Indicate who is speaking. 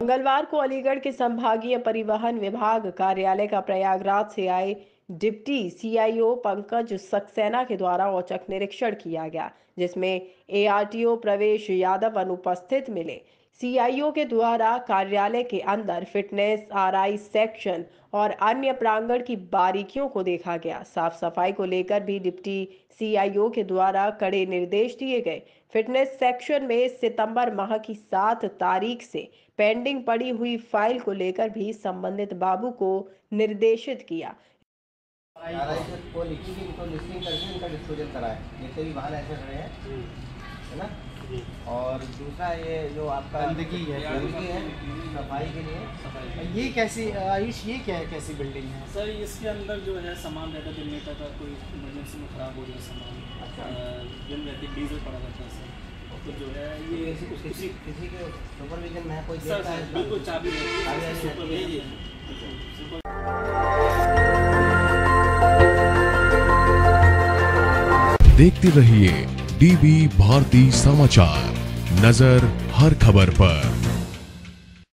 Speaker 1: मंगलवार को अलीगढ़ के संभागीय परिवहन विभाग कार्यालय का प्रयागराज से आए डिप्टी सीआईओ पंकज सक्सेना के द्वारा औचक निरीक्षण किया गया, जिसमें एआरटीओ प्रवेश यादव अनुपस्थित मिले। सीआईओ के द्वारा कार्यालय के अंदर फिटनेस, आरआई सेक्शन और अन्य प्रांगण की बारीकियों को देखा गया। साफ सफाई को लेकर भी डिप्टी सीआईओ के द्वारा कड़े निर्देश दिए गए। फिटनेस सेक्शन में सितंबर माह की 7 तारीख से पेंडिंग पड़ी हुई फाइल को लेकर भी संबंधित बाबू को निर्देशित किया।
Speaker 2: को लिखी थी, इनको लिस्टिंग करके इनका डिस्पोजल कराए, जितने भी वाहन ऐसे खड़े हैं, है ना। और दूसरा ये जो आपका
Speaker 3: गंदगी है
Speaker 2: सफाई के लिए।
Speaker 3: ये कैसी आयुष, ये क्या है, कैसी बिल्डिंग है
Speaker 4: सर? इसके अंदर जो है सामान रहता है, दिन में का कोई इमरजेंसी में ख़राब हो गया सामान, दिन रहती डीजल पड़ा रहता है सर। तो जो है ये
Speaker 2: किसी के सुपरविजन में कोई
Speaker 4: सर बिल्कुल चाबी
Speaker 5: देखते रहिए डीबी भारती समाचार, नजर हर खबर पर।